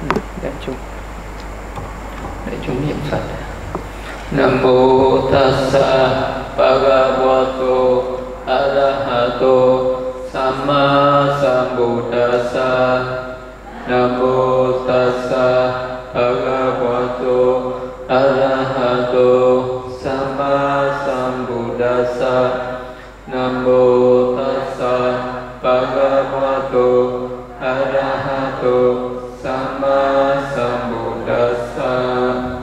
Đại chúng niệm Phật. Nam mô Tassa Bhagavato Arahato Samma Sambuddhassa. Nam mô Tassa Bhagavato Arahato Samma Sambuddhassa. Nam mô Tassa Bhagavato Arahato Samma Sambuddhassa.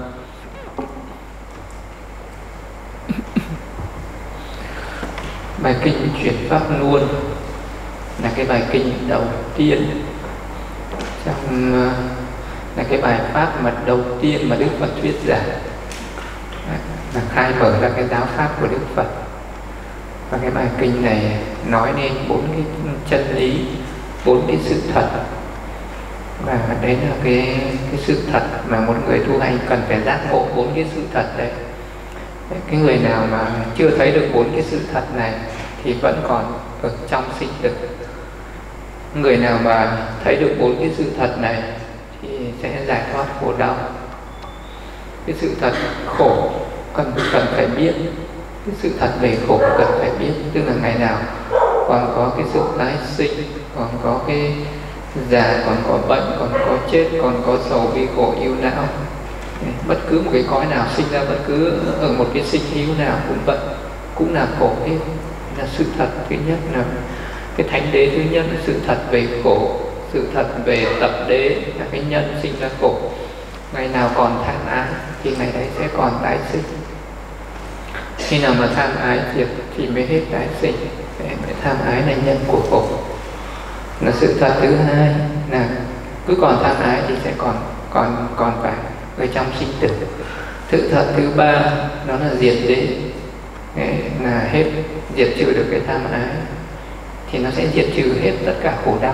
Bài kinh chuyển pháp luôn là cái bài kinh đầu tiên trong là cái bài pháp mật đầu tiên mà Đức Phật thuyết giảng, là khai mở ra cái giáo pháp của Đức Phật. Và cái bài kinh này nói nên 4 cái chân lý, 4 cái sự thật. Và đấy là cái sự thật mà một người tu hành cần phải giác ngộ 4 cái sự thật đấy. Cái người nào mà chưa thấy được 4 cái sự thật này thì vẫn còn ở trong sinh tử. Người nào mà thấy được 4 cái sự thật này thì sẽ giải thoát khổ đau. Cái sự thật khổ cần phải biết, cái sự thật về khổ cần phải biết, tức là ngày nào còn có cái sự tái sinh, còn có cái già, còn có bệnh, còn có chết, còn có sầu bi khổ ưu não. Bất cứ một cái cõi nào sinh ra, bất cứ ở một cái sinh hữu nào cũng vậy, cũng là khổ hết. Là sự thật thứ nhất, là cái thánh đế thứ nhất là sự thật về khổ, sự thật về tập đế là cái nhân sinh ra khổ. Ngày nào còn tham ái thì ngày đấy sẽ còn tái sinh. Khi nào mà tham ái diệt thì mới hết tái sinh. Tham ái là nhân của khổ. Là sự thật thứ hai là cứ còn tham ái thì sẽ còn phải ở trong sinh tử. Sự thật thứ ba đó là diệt đế, là hết diệt trừ được cái tham ái thì nó sẽ diệt trừ hết tất cả khổ đau.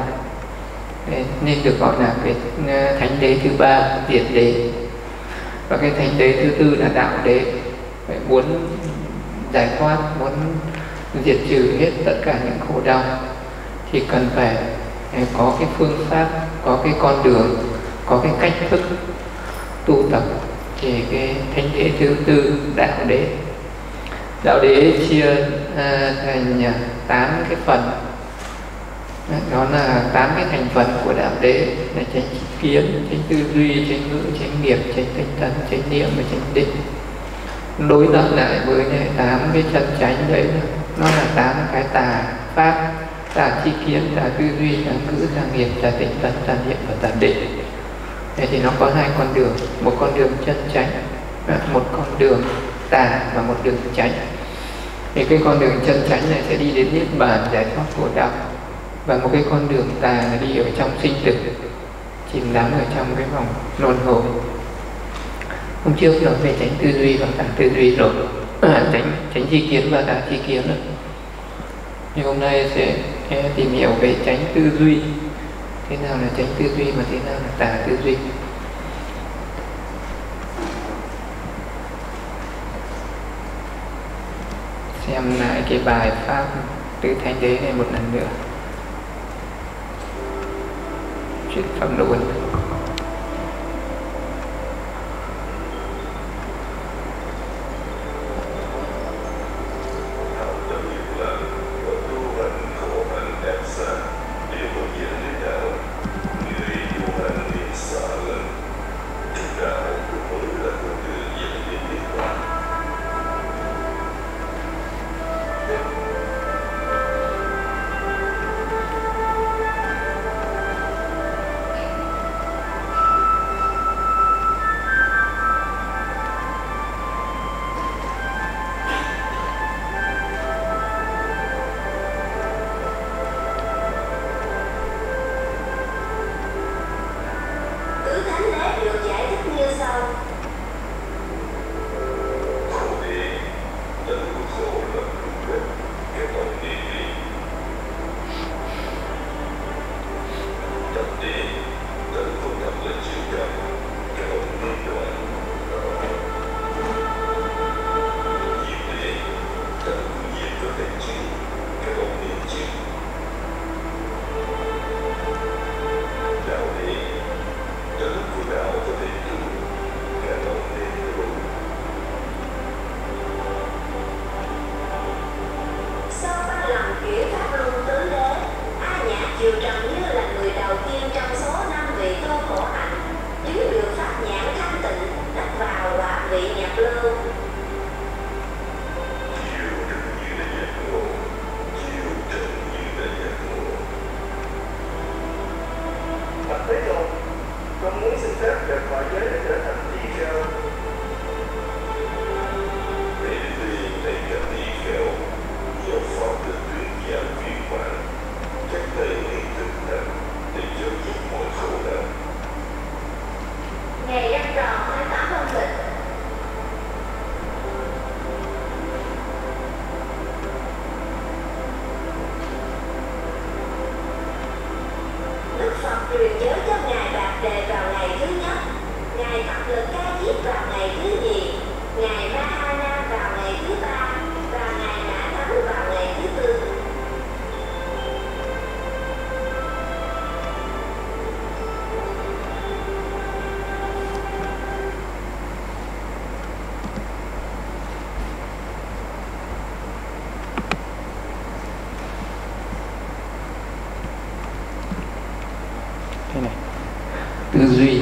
Nên được gọi là cái thánh đế thứ ba, diệt đế. Và cái thánh đế thứ tư là đạo đế. Phải muốn giải thoát, muốn diệt trừ hết tất cả những khổ đau thì cần phải có cái phương pháp, có cái con đường, có cái cách thức tu tập. Thì cái thánh đế thứ tư, đạo đế. Đạo đế chia thành 8 cái phần. Đó là 8 cái thành phần của đạo đế, là chánh kiến, chánh tư duy, chánh ngữ, chánh nghiệp, chánh tinh tấn, chánh niệm và chánh định. Đối lập lại với 8 cái chân chánh đấy, nó là 8 cái tà pháp: tà chi kiến, tà tư duy, tà ngữ, tà nghiệp, tà tinh tấn, tà niệm và tà định. Thế thì nó có 2 con đường, một con đường chân chánh, một con đường tà và một đường chánh. Thì cái con đường chân chánh này sẽ đi đến niết bàn, giải thoát khổ đau. Và một cái con đường tà là đi ở trong sinh tử, chìm đắm ở trong cái vòng luân hồi. Hôm trước nói về chánh tư duy và tà tư duy rồi, chánh chi kiến và tà chi kiến rồi. Nhưng hôm nay sẽ tìm hiểu về chánh tư duy. Thế nào là chánh tư duy và thế nào là tà tư duy. Xem lại cái bài pháp từ thánh đế này một lần nữa. Chuyển pháp luôn. Ngày Đăng Tròn tháng 8 âm lịch. Đức Phật truyền nhớ cho Ngài Bạc Đề vào ngày thứ nhất, Ngài Thập Lực Ca Diếp vào ngày thứ nhì, Ngài Mahana vào ngày thứ ba và Ngài Ngã Thắng vào ngày thứ tư. Thế này, tư duy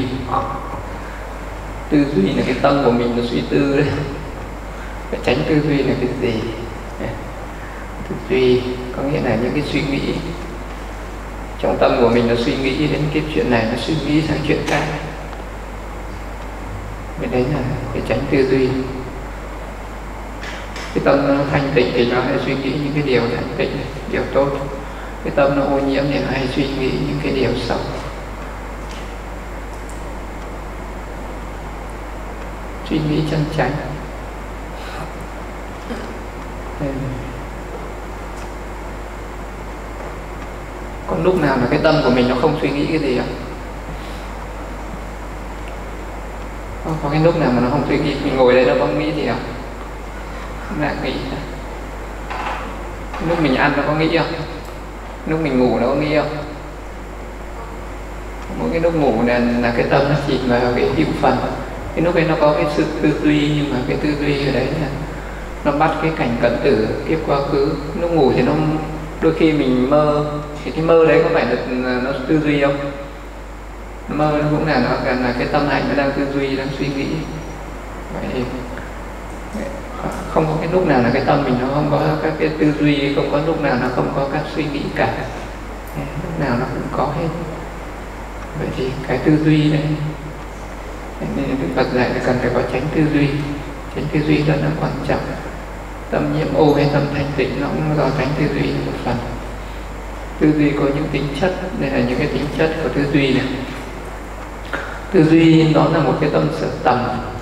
là cái tâm của mình nó suy tư đấy, phải tránh tư duy là cái gì? Tư duy có nghĩa là những cái suy nghĩ trong tâm của mình, nó suy nghĩ đến cái chuyện này, nó suy nghĩ sang chuyện khác. Cái đấy là phải tránh tư duy. Cái tâm nó thanh tịnh thì nó hay suy nghĩ những cái điều thanh tịnh, điều tốt. Cái tâm nó ô nhiễm thì nó hay suy nghĩ những cái điều xấu. Suy nghĩ chân chánh. Còn lúc nào là cái tâm của mình nó không suy nghĩ cái gì không? Có cái lúc nào mà nó không suy nghĩ, mình ngồi đây nó không nghĩ gì không? Không lại nghĩ. Lúc mình ăn nó có nghĩ không? Lúc mình ngủ nó có nghĩ không? Mỗi cái lúc ngủ là cái tâm nó chìm vào cái hữu phần. Cái lúc ấy nó có cái sự tư duy, nhưng mà cái tư duy ở đấy là nó bắt cái cảnh cận tử, kiếp quá khứ. Lúc ngủ thì nó đôi khi mình mơ, thì cái mơ đấy có phải là nó tư duy không? Mơ nó cũng là nó là cái tâm hành nó đang tư duy, đang suy nghĩ. Vậy không có cái lúc nào là cái tâm mình nó không có các cái tư duy, không có lúc nào nó không có các suy nghĩ cả. Lúc nào nó cũng có hết. Vậy thì cái tư duy đấy, nên Đức Phật dạy là cần phải có tránh tư duy. Tránh tư duy rất là quan trọng. Tâm nhiễm ô hay tâm thanh tịnh nó cũng do tránh tư duy một phần. Tư duy có những tính chất, đây là những cái tính chất của tư duy này. Tư duy nó là một cái tâm sở tầm.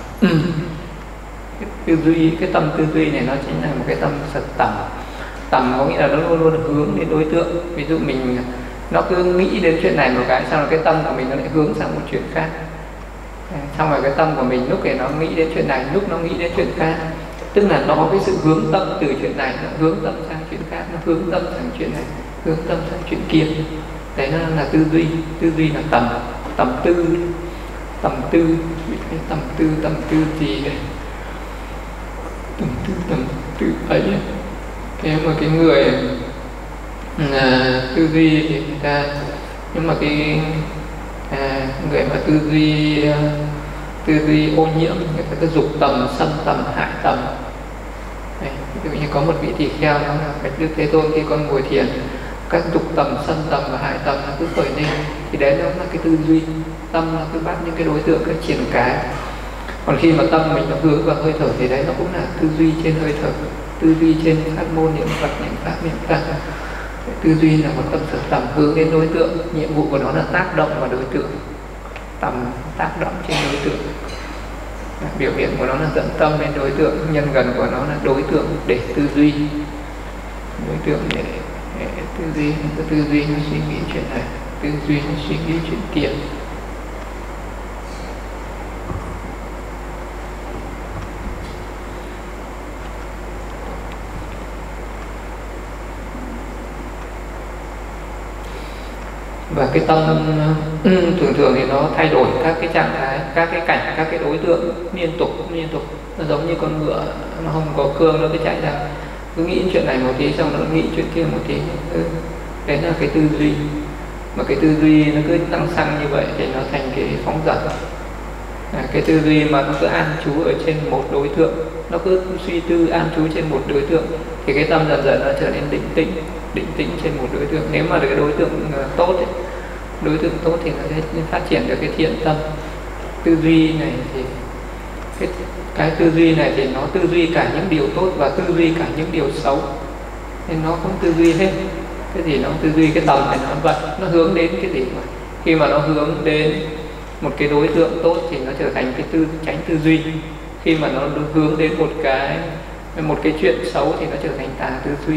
Tư duy, cái tâm tư duy này nó chính là một cái tâm sở tầm. Tầm có nghĩa là nó luôn luôn hướng đến đối tượng. Ví dụ mình nó cứ nghĩ đến chuyện này một cái, xong rồi cái tâm của mình nó lại hướng sang một chuyện khác. Xong rồi cái tâm của mình lúc này nó nghĩ đến chuyện này, lúc nó nghĩ đến chuyện khác. Tức là nó có cái sự hướng tâm từ chuyện này, nó hướng tâm sang chuyện khác, nó hướng tâm sang chuyện này, hướng tâm sang chuyện kia. Đấy nó là tư duy. Tư duy là tầm tư. Tầm tư gì đây? Tầm tư ấy. Thế mà cái người tư duy thì người ta, nhưng mà cái người mà tư duy ô nhiễm, người ta cứ dục tầm, sân tầm, hại tầm. Ví dụ như có một vị tỳ kheo nó là Bạch Đức Thế Tôn, khi con ngồi thiền, các dục tầm, sân tầm và hại tầm nó cứ khởi lên, thì đấy nó là cái tư duy. Tâm nó cứ bắt những cái đối tượng, cái triển cái. Còn khi mà tâm mình nó hướng vào hơi thở thì đấy nó cũng là tư duy trên hơi thở, tư duy trên pháp môn niệm Phật, niệm pháp, niệm Tăng. Tư duy là một tâm sở tầm hướng đến đối tượng, nhiệm vụ của nó là tác động vào đối tượng, tầm tác động trên đối tượng. Biểu hiện của nó là dẫn tâm đến đối tượng, nhân gần của nó là đối tượng để tư duy, đối tượng để tư duy. Tư duy nó suy nghĩ chuyện này, tư duy nó suy nghĩ chuyện kia. Và cái tâm thường thì nó thay đổi các cái trạng thái, các cái cảnh, các cái đối tượng liên tục. Nó giống như con ngựa, nó không có cương, nó cứ chạy ra, cứ nghĩ chuyện này một tí, xong nó nghĩ chuyện kia một tí. Đấy là cái tư duy. Mà cái tư duy nó cứ tăng xăng như vậy thì nó thành cái phóng dật. Cái tư duy mà nó cứ an trú ở trên một đối tượng, nó cứ suy tư an trú trên một đối tượng, thì cái tâm dần dần nó trở nên định tĩnh trên một đối tượng. Nếu mà cái đối tượng tốt ấy, đối tượng tốt thì nó sẽ phát triển được cái thiện tâm. tư duy này thì cái tư duy này thì nó tư duy cả những điều tốt và tư duy cả những điều xấu, nên nó cũng tư duy hết. Cái gì nó tư duy, cái tầm này nó vậy, nó hướng đến cái gì mà khi mà nó hướng đến một cái đối tượng tốt thì nó trở thành cái tránh tư duy, khi mà nó hướng đến một cái chuyện xấu thì nó trở thành tà tư duy.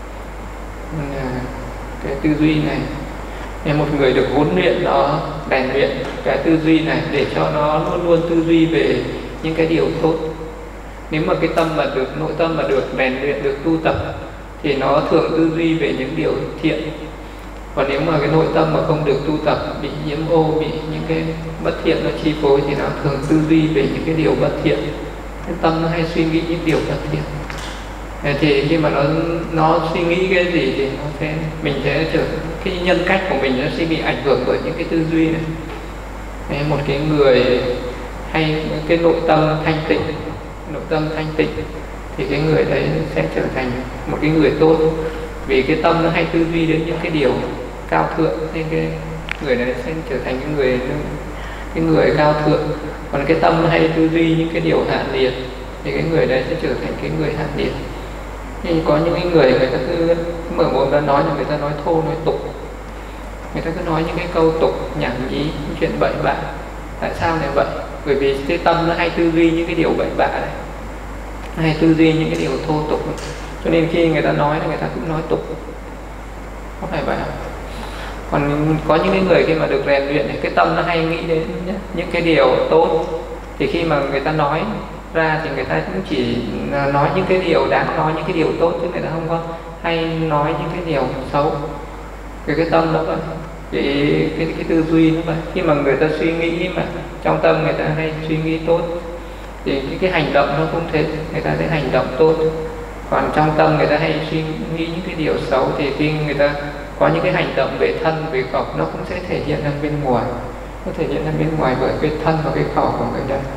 Cái tư duy này, nên một người được huấn luyện, nó rèn luyện cái tư duy này để cho nó luôn luôn tư duy về những cái điều tốt. Nếu mà cái tâm mà được, nội tâm mà được rèn luyện, được tu tập thì nó thường tư duy về những điều thiện. Còn nếu mà cái nội tâm mà không được tu tập, bị nhiễm ô, bị những cái bất thiện nó chi phối thì nó thường tư duy về những cái điều bất thiện. Cái tâm nó hay suy nghĩ những điều bất thiện. Thì khi mà nó suy nghĩ cái gì thì mình sẽ cái nhân cách của mình nó sẽ bị ảnh hưởng bởi những cái tư duy này. Một cái người hay cái nội tâm thanh tịnh thì cái người đấy sẽ trở thành một cái người tốt, vì cái tâm nó hay tư duy đến những cái điều cao thượng, nên cái người đấy sẽ trở thành cái người cao thượng. Còn cái tâm nó hay tư duy những cái điều hạ liệt thì cái người đấy sẽ trở thành cái người hạ liệt. Nhưng có những cái người ta cứ mở mồm ra nói, người ta nói thô nói tục, người ta cứ nói những cái câu tục nhảm nhí, những chuyện bậy bạ. Tại sao lại vậy? Bởi vì cái tâm nó hay tư duy những cái điều bậy bạ này, hay tư duy những cái điều thô tục, cho nên khi người ta nói là người ta cũng nói tục, có phải vậy không? Còn có những cái người khi mà được rèn luyện thì cái tâm nó hay nghĩ đến những cái điều tốt, thì khi mà người ta nói ra thì người ta cũng chỉ nói những cái điều đáng nói, những cái điều tốt, chứ người ta không có hay nói những cái điều xấu. Cái tâm nó vậy, cái tư duy nó vậy. Khi mà người ta suy nghĩ mà trong tâm người ta hay suy nghĩ tốt thì cái hành động nó cũng thế, người ta sẽ hành động tốt. Còn trong tâm người ta hay suy nghĩ những cái điều xấu thì khi người ta có những cái hành động về thân, về khẩu, nó cũng sẽ thể hiện ra bên ngoài, nó thể hiện ra bên ngoài bởi cái thân và cái khẩu của người ta.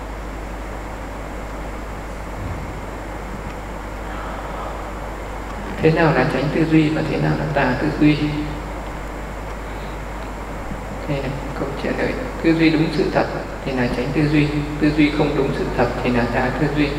Thế nào là tránh tư duy và thế nào là tà tư duy? Đây là câu chuyện đấy. Tư duy đúng sự thật thì là tránh tư duy, tư duy không đúng sự thật thì là tà tư duy.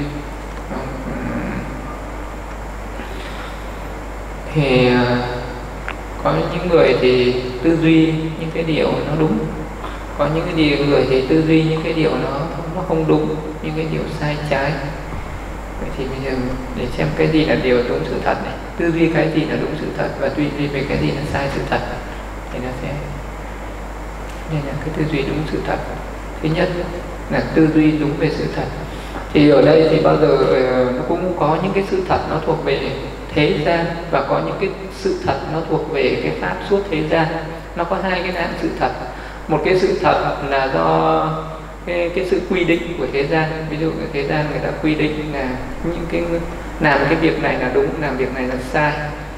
Thì có những người thì tư duy những cái điều nó đúng, có những cái người thì tư duy những cái điều nó không đúng, những cái điều sai trái. Vậy thì bây giờ để xem cái gì là điều đúng sự thật này, tư duy cái gì là đúng sự thật và tư duy về cái gì là sai sự thật, thì nó sẽ nên là cái tư duy đúng sự thật. Thứ nhất là tư duy đúng về sự thật. Thì ở đây thì bao giờ nó cũng có những cái sự thật nó thuộc về thế gian và có những cái sự thật nó thuộc về cái pháp suốt thế gian. Nó có hai cái dạng sự thật. Một cái sự thật là do cái sự quy định của thế gian. Ví dụ ở thế gian người ta quy định là những cái làm cái việc này là đúng, làm việc này là sai.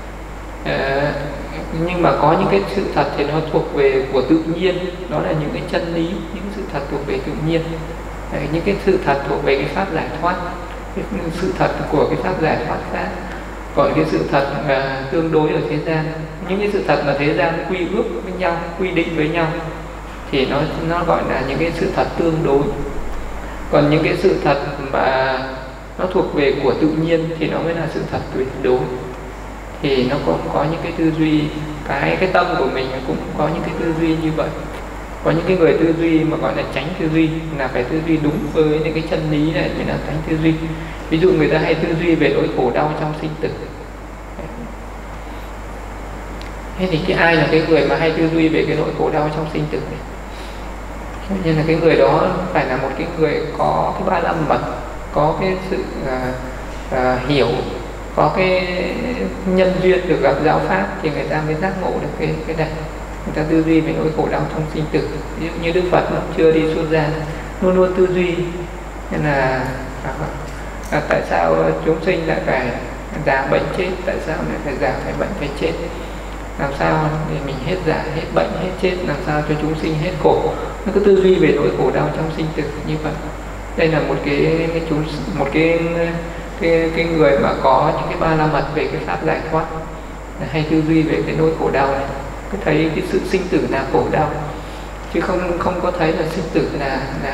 Nhưng mà có những cái sự thật thì nó thuộc về của tự nhiên, đó là những cái chân lý, những sự thật thuộc về tự nhiên. Những cái sự thật thuộc về cái pháp giải thoát, cái sự thật của cái pháp giải thoát khác. Còn cái sự thật tương đối ở thế gian, những cái sự thật mà thế gian quy ước với nhau, quy định với nhau thì nó gọi là những cái sự thật tương đối. Còn những cái sự thật mà nó thuộc về của tự nhiên thì nó mới là sự thật tuyệt đối. Thì nó cũng có những cái tư duy, cái tâm của mình cũng có những cái tư duy như vậy. Có những cái người tư duy mà gọi là tránh tư duy, là phải tư duy đúng với những cái chân lý này mới là tránh tư duy. Ví dụ người ta hay tư duy về nỗi khổ đau trong sinh tử. Thế thì ai là cái người mà hay tư duy về cái nỗi khổ đau trong sinh tử này? Nên là cái người đó phải là một cái người có cái ba la mật, có cái sự hiểu, có cái nhân duyên được gặp giáo pháp thì người ta mới giác ngộ được cái này. Người ta tư duy về nỗi khổ đau trong sinh tử. Ví dụ như Đức Phật nó chưa đi xuất gia, luôn luôn tư duy nên là tại sao chúng sinh lại phải già bệnh chết, tại sao lại phải già phải bệnh phải chết, làm sao để mình hết già hết bệnh hết chết, làm sao cho chúng sinh hết khổ. Nó cứ tư duy về nỗi khổ đau trong sinh tử như vậy. Đây là một cái người mà có những cái ba la mật về cái pháp giải thoát, hay tư duy về cái nỗi khổ đau này, cứ thấy cái sự sinh tử là khổ đau, chứ không có thấy là sinh tử là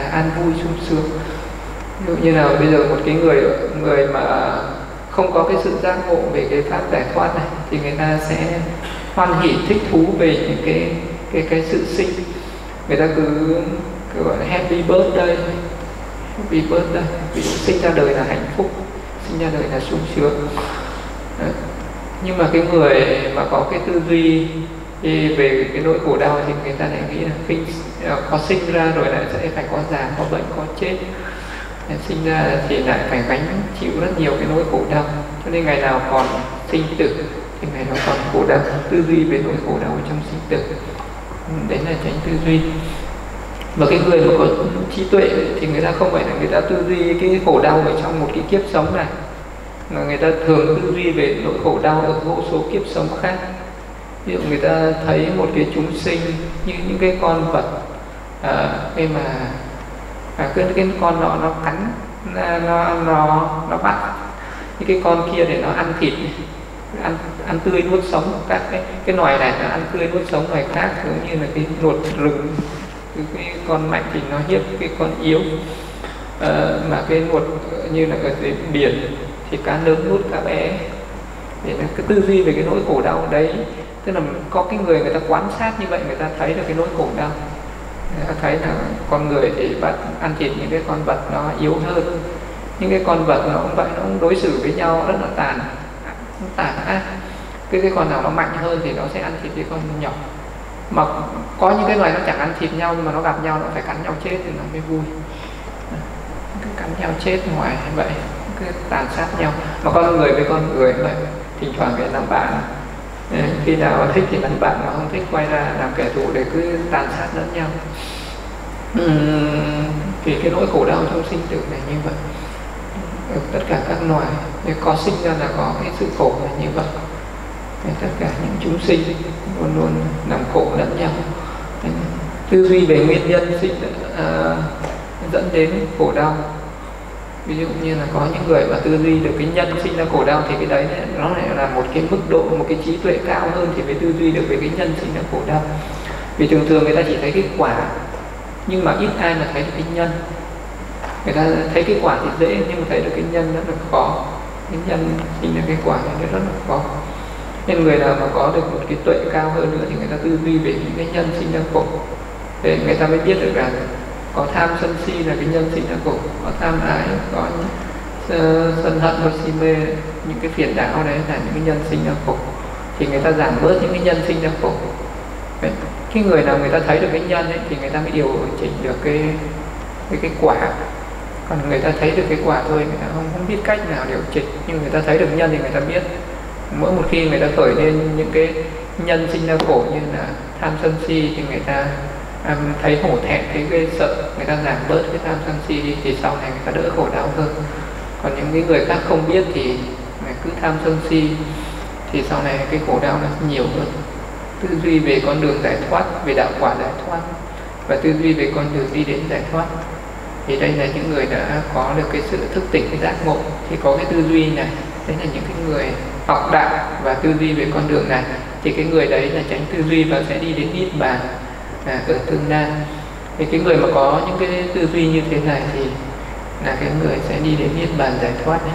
an vui sung sướng. Ví dụ như là bây giờ một cái người mà không có cái sự giác ngộ về cái pháp giải thoát này thì người ta sẽ hoan hỉ thích thú về những cái sự sinh. Người ta cứ gọi là happy birthday, happy birthday, ví dụ sinh ra đời là hạnh phúc, sinh ra đời là sung sướng. Đấy. Nhưng mà cái người mà có cái tư duy về cái nỗi khổ đau thì người ta lại nghĩ là khi có sinh ra rồi lại sẽ phải có già, có bệnh, có chết. Sinh ra thì lại phải gánh chịu rất nhiều cái nỗi khổ đau, cho nên ngày nào còn sinh tử thì ngày nào còn khổ đau. Tư duy về nỗi khổ đau trong sinh tử, đấy là tránh tư duy. Và cái người mà có trí tuệ thì người ta không phải là người ta tư duy cái khổ đau ở trong một cái kiếp sống này, mà người ta thường tư duy về nỗi khổ đau ở vô số kiếp sống khác. Ví dụ người ta thấy một cái chúng sinh như những cái con vật khi mà cái con nó cắn, nó bắt những cái con kia để nó ăn thịt, ăn tươi nuốt sống các cái loài này, nó ăn tươi nuốt sống loài khác, giống như là cái nuột rừng. Cái con mạnh thì nó hiếp cái con yếu, mà cái nuột như là ở dưới biển thì cá lớn nuốt cá bé. Để cái tư duy về cái nỗi khổ đau đấy, tức là có cái người ta quan sát như vậy, người ta thấy được cái nỗi khổ đau. Người ta thấy là con người thì bắt ăn thịt những cái con vật nó yếu hơn, những cái con vật nó cũng vậy, nó cũng đối xử với nhau rất là tàn ác. Cái con nào nó mạnh hơn thì nó sẽ ăn thịt cái con nhỏ. Mà có những cái loài nó chẳng ăn thịt nhau, nhưng mà nó gặp nhau nó phải cắn nhau chết thì nó mới vui. Cứ cắn nhau chết ngoài vậy, cứ tàn sát nhau. Mà con người với con người vậy, thỉnh thoảng phải làm bạn. Khi nào thích thì làm bạn, mà không thích quay ra làm kẻ thù để cứ tàn sát lẫn nhau. Thì cái nỗi khổ đau trong sinh tử này như vậy. Tất cả các loài có sinh ra là có cái sự khổ là như vậy. Tất cả những chúng sinh luôn luôn làm khổ lẫn nhau. Tư duy về nguyên nhân sinh dẫn đến khổ đau. Ví dụ như là có những người mà tư duy được cái nhân sinh ra khổ đau thì cái đấy nó lại là một cái mức độ, một cái trí tuệ cao hơn thì mới tư duy được về cái nhân sinh ra khổ đau. Vì thường thường người ta chỉ thấy cái quả, nhưng mà ít ai mà thấy được cái nhân. Người ta thấy cái quả thì dễ, nhưng mà thấy được cái nhân rất là khó. Cái nhân sinh ra cái quả này rất là khó. Nên người nào mà có được một cái tuệ cao hơn nữa thì người ta tư duy về những cái nhân sinh ra khổ, để người ta mới biết được rằng có tham sân si là cái nhân sinh ra khổ, có tham ái, có sân hận và si mê, những cái phiền não đấy là những cái nhân sinh ra khổ, thì người ta giảm bớt những cái nhân sinh ra khổ. Đấy. Cái người nào người ta thấy được cái nhân ấy, thì người ta mới điều chỉnh được cái quả. Còn người ta thấy được cái quả thôi, người ta không biết cách nào điều chỉnh, nhưng người ta thấy được nhân thì người ta biết. Mỗi một khi người ta khởi lên những cái nhân sinh ra khổ như là tham sân si thì người ta thấy hổ thẹn, thấy ghê sợ, người ta giảm bớt cái tham sân si đi, thì sau này người ta đỡ khổ đau hơn. Còn những cái người khác không biết thì cứ tham sân si thì sau này cái khổ đau nó nhiều hơn. Tư duy về con đường giải thoát, về đạo quả giải thoát, và tư duy về con đường đi đến giải thoát, thì đây là những người đã có được cái sự thức tỉnh, cái giác ngộ, thì có cái tư duy này. Đấy là những cái người học đạo và tư duy về con đường này, thì cái người đấy là tránh tư duy và sẽ đi đến niết bàn ở tương lai. Thì cái người mà có những cái tư duy như thế này thì là cái người sẽ đi đến niết bàn giải thoát đấy.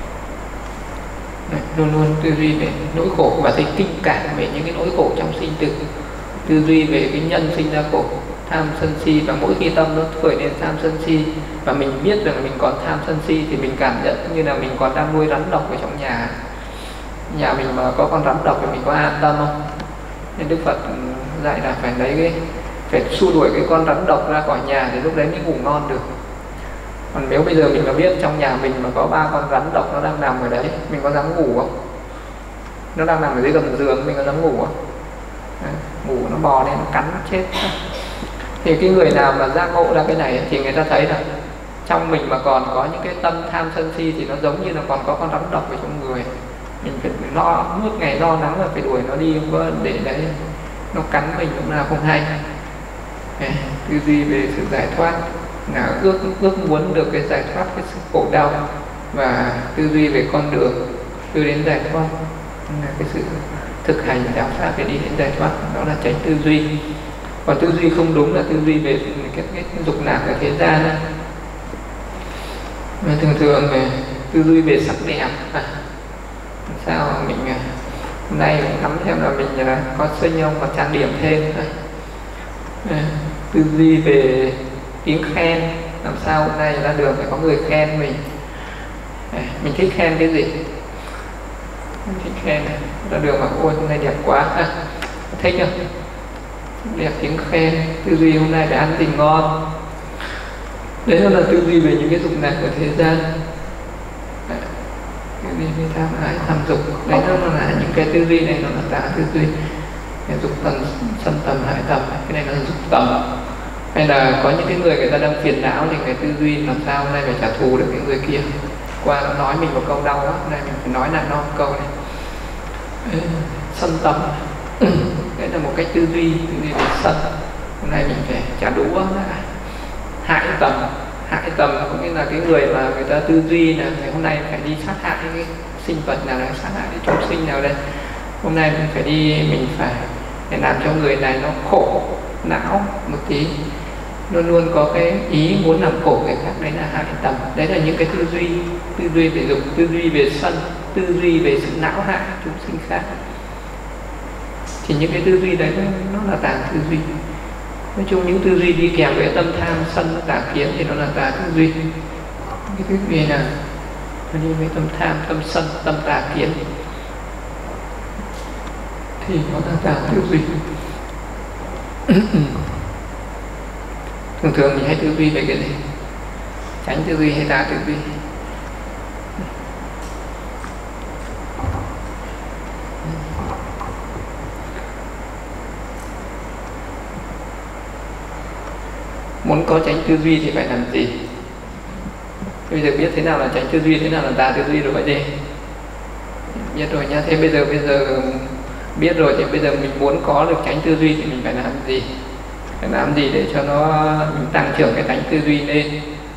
Luôn luôn tư duy về nỗi khổ và thấy kinh cảm về những cái nỗi khổ trong sinh tử, tư duy về cái nhân sinh ra khổ, tham sân si. Và mỗi khi tâm nó khởi lên tham sân si và mình biết rằng mình còn tham sân si thì mình cảm nhận như là mình còn đang nuôi rắn độc ở trong nhà mình, mà có con rắn độc thì mình có an tâm không? Nên Đức Phật dạy là phải xua đuổi cái con rắn độc ra khỏi nhà thì lúc đấy mới ngủ ngon được. Còn nếu bây giờ mình mà biết trong nhà mình mà có 3 con rắn độc nó đang nằm ở đấy, mình có dám ngủ không? Nó đang nằm ở dưới gầm giường, mình có dám ngủ không? Đấy, ngủ nó bò lên nó cắn nó chết. Thì cái người nào mà giác ngộ ra cái này thì người ta thấy là trong mình mà còn có những cái tâm tham sân si thì nó giống như là còn có con rắn độc ở trong người. Mình phải lo suốt ngày lo lắng là phải đuổi nó đi, không có để đấy nó cắn mình lúc nào không hay. Tư duy về sự giải thoát là ước muốn được cái giải thoát cái sự khổ đau, và tư duy về con đường đưa đến giải thoát là cái sự thực hành đạo pháp để đi đến giải thoát, đó là tránh tư duy. Còn tư duy không đúng là tư duy về cái dục lạc ở thế gian ấy. Mà thường thường về tư duy về sắc đẹp, sao mình hôm nay mình ngắm xem là mình có xinh không, còn trang điểm thêm. Tư duy về tiếng khen, làm sao hôm nay ra đường phải có người khen mình. Mình thích khen cái gì? Mình thích khen ra đường mà ôi hôm nay đẹp quá, thích không? Đẹp tiếng khen. Tư duy hôm nay phải ăn gì ngon. Đấy là tư duy về những cái dục lạc của thế gian. Tư duy về tham ái tham dục. Đấy nó là những cái tư duy này, nó là tà tư duy. Cái dục tầm, sân tầm, hại tầm, cái này là dục tầm. Hay là có những cái người ta đang phiền não thì cái tư duy làm sao hôm nay phải trả thù được cái người kia. Qua nó nói mình một câu đau á, hôm nay mình phải nói lại nó một câu này. Sân tầm. Đấy là một cách tư duy về sân. Hôm nay mình phải trả đũa lại. Hại tầm có nghĩa là cái người mà người ta tư duy là ngày hôm nay phải đi sát hại cái sinh vật nào đấy, sát hại cái chúng sinh nào đây. Hôm nay mình phải đi, mình phải để làm cho người này nó khổ não một tí, luôn luôn có cái ý muốn làm khổ người khác, đấy là hại tầm. Đấy là những cái tư duy về dục, tư duy về sân, tư duy về sự não hại chúng sinh khác. Thì những cái tư duy đấy nó là tà tư duy. Nói chung những tư duy đi kèm với tâm tham sân tà kiến thì nó là tà tư duy. Cái tư duy là nó đi với tâm tham, tâm sân, tâm tà kiến thì nó là tà tư duy. Thường thường mình hay tư duy về cái gì? Tránh tư duy hay tà tư duy? Muốn có tránh tư duy thì phải làm gì? Bây giờ biết thế nào là tránh tư duy, thế nào là tà tư duy rồi vậy đi. Biết rồi nhá. Thế bây giờ biết rồi thì bây giờ mình muốn có được tránh tư duy thì mình phải làm gì? Phải làm gì để cho mình tăng trưởng cái tránh tư duy lên?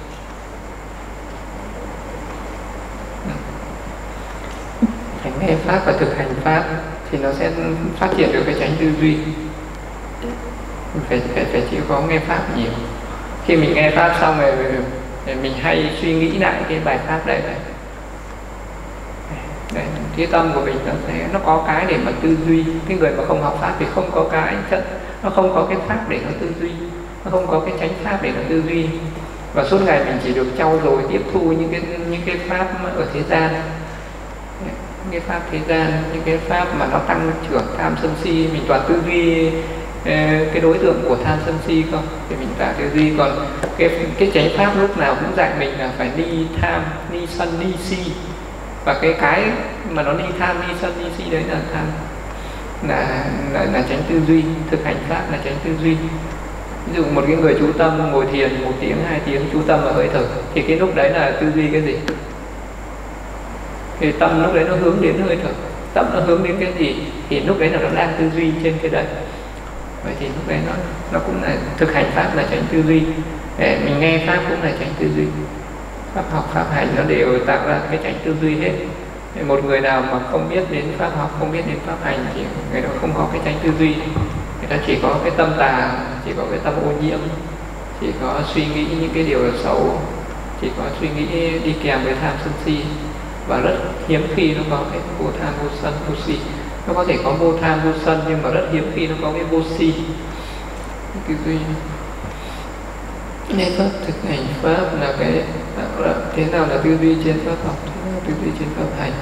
Phải nghe pháp và thực hành pháp thì nó sẽ phát triển được cái tránh tư duy. Mình phải chịu khó nghe pháp nhiều. Khi mình nghe pháp xong rồi mình hay suy nghĩ lại cái bài pháp đấy. Đấy, cái tâm của mình nó có cái để mà tư duy. Cái người mà không học pháp thì không có cái chất, nó không có cái pháp để nó tư duy, nó không có cái chánh pháp để nó tư duy. Và suốt ngày mình chỉ được trau dồi tiếp thu những cái pháp ở thế gian, những cái pháp thế gian, những cái pháp mà nó tăng trưởng tham sân si. Mình toàn tư duy cái đối tượng của tham sân si không thì mình tạo tư duy. Còn cái chánh pháp lúc nào cũng dạy mình là phải ni tham, ni sân, ni si. Và cái mà nó ni tham, ni sân, ni si đấy là tham, là tránh tư duy. Thực hành pháp là tránh tư duy. Ví dụ một cái người chú tâm ngồi thiền 1 tiếng, 2 tiếng chú tâm vào hơi thở thì cái lúc đấy là tư duy cái gì? Thì tâm lúc đấy nó hướng đến hơi thở. Tâm nó hướng đến cái gì thì lúc đấy là nó đang tư duy trên cái đấy. Vậy thì lúc đấy nó cũng là thực hành pháp là tránh tư duy. Để mình nghe pháp cũng là tránh tư duy. Pháp học, pháp hành nó đều tạo ra cái tránh tư duy hết. Để một người nào mà không biết đến pháp học, không biết đến pháp hành thì người đó không có cái tránh tư duy. Người ta chỉ có cái tâm tà, chỉ có cái tâm ô nhiễm, chỉ có suy nghĩ những cái điều xấu, chỉ có suy nghĩ đi kèm với tham sân si. Và rất hiếm khi nó có cái vô tham, vô sân, vô si. Nó có thể có vô tham, vô sân nhưng mà rất hiếm khi nó có cái vô si. Tư duy nên pháp thực hành pháp là cái thế nào là tư duy trên pháp học, thế nào là tư duy trên pháp hành.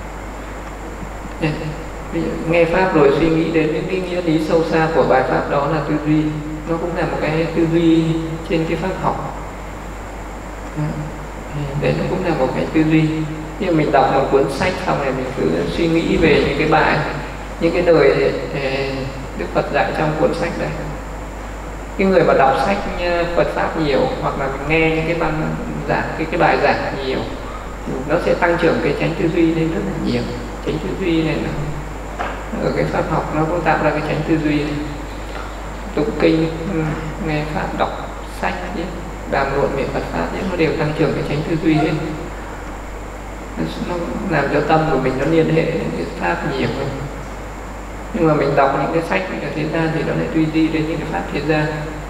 Bây giờ nghe pháp rồi suy nghĩ đến những cái nghĩa lý sâu xa của bài pháp đó là tư duy. Nó cũng là một cái tư duy trên cái pháp học. Đấy nó cũng là một cái tư duy. Nhưng mình đọc một cuốn sách xong rồi mình cứ suy nghĩ về những cái bài, những cái lời Đức Phật dạy trong cuốn sách đấy. Cái người mà đọc sách Phật pháp nhiều hoặc là mình nghe những cái băng giảng, cái bài giảng nhiều, nó sẽ tăng trưởng cái tránh tư duy lên rất là nhiều. Tránh tư duy này ở cái pháp học nó cũng tạo ra cái tránh tư duy này. Tụng kinh, nghe pháp, đọc sách, đàm luận về Phật pháp nó đều tăng trưởng cái tránh tư duy hết. Nó làm cho tâm của mình nó liên hệ đến cái pháp nhiều hơn. Nhưng mà mình đọc những cái sách ở thế gian thì nó lại tư duy đến những cái pháp thế gian.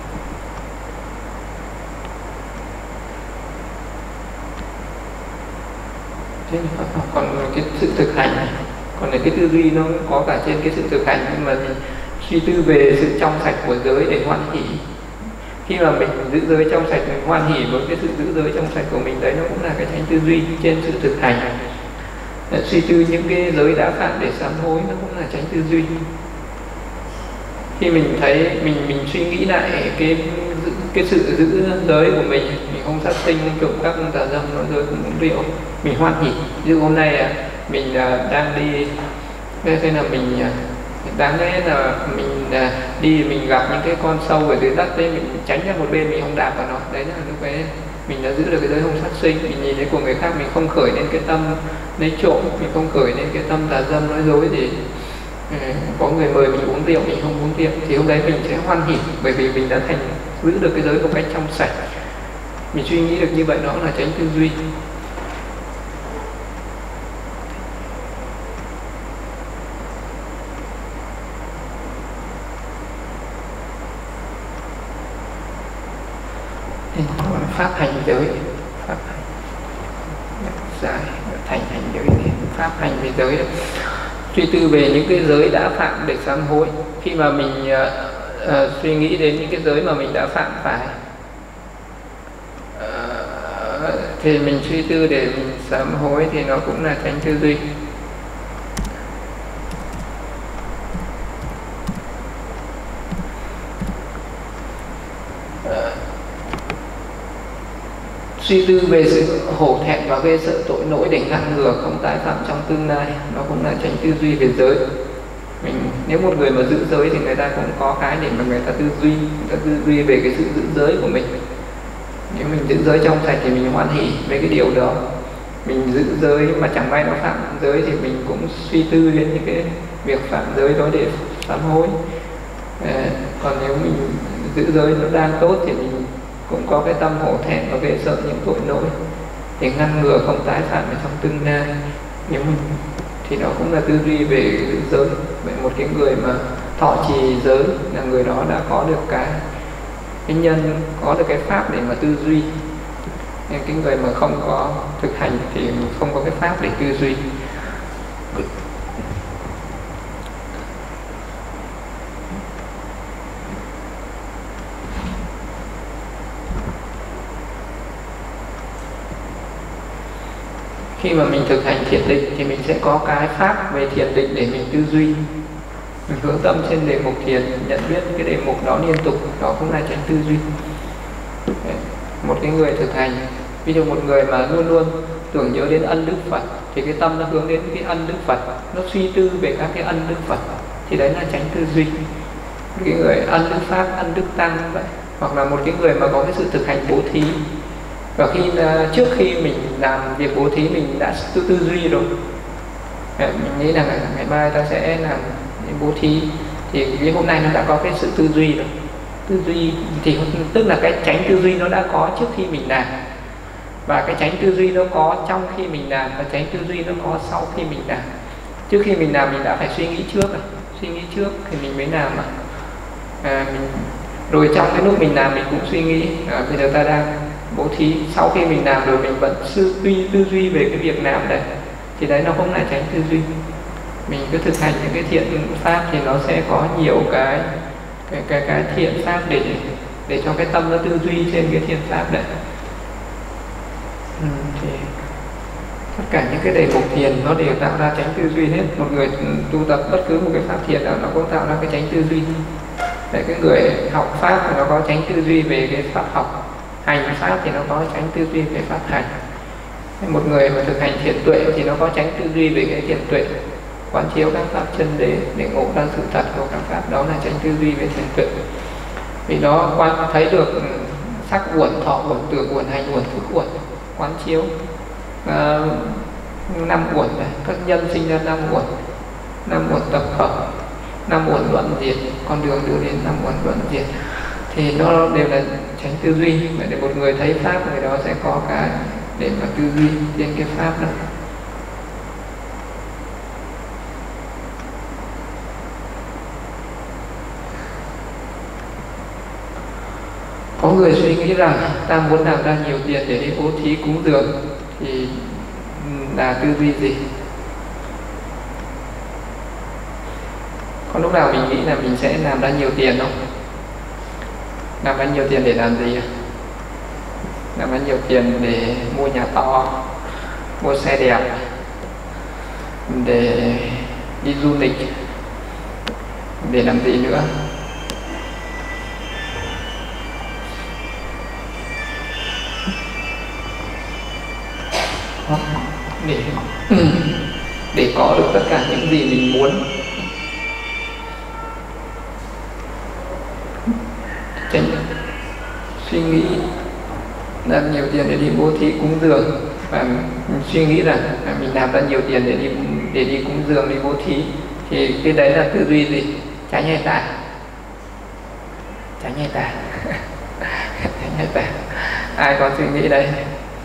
Thế Pháp học còn cái sự thực hành này, còn cái tư duy nó có cả trên cái sự thực hành, nhưng mà mình suy tư về sự trong sạch của giới để hoan hỷ. Khi mà mình giữ giới trong sạch, mình hoan hỷ với cái sự giữ giới trong sạch của mình, đấy nó cũng là cái tránh tư duy trên sự thực hành. Suy tư những cái giới đã phạm để sám hối, nó cũng là tránh tư duy. Khi mình thấy mình suy nghĩ lại cái sự giữ giới của mình không sát sinh, trộm cắp, tà dâm, nói dối, không uống rượu, mình hoan hỷ. Như hôm nay mình đang đi, thế là mình đáng lẽ là mình đi, mình gặp những cái con sâu ở dưới đất đấy, mình tránh ra một bên, mình không đạp vào nó. Đấy là lúc ấy mình đã giữ được cái giới không sát sinh. Mình nhìn thấy của người khác, mình không khởi lên cái tâm lấy trộm, mình không khởi lên cái tâm tà dâm, nói dối gì. Có người mời mình uống rượu, mình không uống rượu, thì hôm đấy mình sẽ hoan hỷ, bởi vì mình đã giữ được cái giới một cách trong sạch. Mình suy nghĩ được như vậy, đó là tránh tư duy. Pháp hành giới, pháp hành giải thành hành giới, pháp hành về giới đấy. Suy tư về những cái giới đã phạm để sám hối. Khi mà mình suy nghĩ đến những cái giới mà mình đã phạm phải, thì mình suy tư để mình sám hối, thì nó cũng là tránh tư duy. Suy tư về sự hổ thẹn và ghê sợ tội lỗi để ngăn ngừa không tái phạm trong tương lai, nó cũng là tránh tư duy về giới. Nếu một người mà giữ giới thì người ta cũng có cái để mà người ta tư duy về cái sự giữ giới của mình. Nếu mình giữ giới trong sạch thì mình hoan hỷ với cái điều đó. Mình giữ giới mà chẳng may nó phạm giới thì mình cũng suy tư đến những cái việc phạm giới đó để sám hối. Còn nếu mình giữ giới nó đang tốt thì mình cũng có cái tâm hổ thẹn và ghê sợ những tội lỗi để ngăn ngừa không tái phạm ở trong tương lai. Nếu mình thì đó cũng là tư duy về giữ giới. Vậy một cái người mà thọ trì giới là người đó đã có được cái nhân, có được cái pháp để mà tư duy. Nhưng cái người mà không có thực hành thì không có cái pháp để tư duy. Khi mà mình thực hành thiền định thì mình sẽ có cái pháp về thiền định để mình tư duy. Mình hướng tâm trên đề mục thiền, nhận biết cái đề mục đó liên tục, đó cũng là tránh tư duy. Một cái người thực hành, ví dụ một người mà luôn luôn tưởng nhớ đến ân đức Phật thì cái tâm nó hướng đến cái ân đức Phật, nó suy tư về các cái ân đức Phật, thì đấy là tránh tư duy. Cái người ân đức Pháp, ân đức Tăng vậy. Hoặc là một cái người mà có cái sự thực hành bố thí, và trước khi mình làm việc bố thí mình đã tư duy rồi, mình nghĩ là ngày mai ta sẽ làm bố thí, thì cái hôm nay nó đã có cái sự tư duy rồi. Tư duy thì tức là cái tránh tư duy nó đã có trước khi mình làm, và cái tránh tư duy nó có trong khi mình làm, và tránh tư duy nó có sau khi mình làm. Trước khi mình làm mình đã phải suy nghĩ trước thì mình mới làm rồi trong cái lúc mình làm mình cũng suy nghĩ bây giờ ta đang bố thí. Sau khi mình làm rồi mình vẫn tư duy về cái việc làm đấy, thì đấy nó không là tránh tư duy. Mình cứ thực hành những cái thiện pháp thì nó sẽ có nhiều cái thiện pháp để cho cái tâm nó tư duy trên cái thiện pháp đấy. Thì tất cả những cái đề mục thiền nó đều tạo ra tránh tư duy hết. Một người tu tập bất cứ một cái pháp thiền nào nó cũng tạo ra cái tránh tư duy. Để cái người học pháp thì nó có tránh tư duy về cái pháp học, hành pháp thì nó có tránh tư duy về pháp hành. Một người mà thực hành thiện tuệ thì nó có tránh tư duy về cái thiện tuệ, quán chiếu các pháp chân đế để ngộ ra sự thật của các pháp, đó là tránh tư duy về thiện tuệ. Vì nó thấy được sắc uẩn, thọ uẩn, tưởng uẩn, hành uẩn, thức uẩn, quán chiếu năm uẩn này, các nhân sinh ra năm uẩn tập hợp, năm uẩn luận diệt, con đường đưa đến năm uẩn luận diệt, thì nó đều là tránh tư duy. Vậy để một người thấy pháp, người đó sẽ có cái để mà tư duy trên cái pháp đó. người suy nghĩ rằng ta muốn làm ra nhiều tiền để đi bố thí cúng dường thì là tư duy gì? Có lúc nào mình nghĩ là mình sẽ làm ra nhiều tiền không? Làm ra nhiều tiền để làm gì? Làm ra nhiều tiền để mua nhà to, mua xe đẹp, để đi du lịch, để làm gì nữa? Để có được tất cả những gì mình muốn. Tránh suy nghĩ làm nhiều tiền để đi bố thí cúng dường, và suy nghĩ rằng mình làm ra nhiều tiền để đi cúng dường, đi bố thí, thì cái đấy là tư duy gì? Trái hay tà? Trái hay tà? Trái hay tà? Ai có suy nghĩ đây?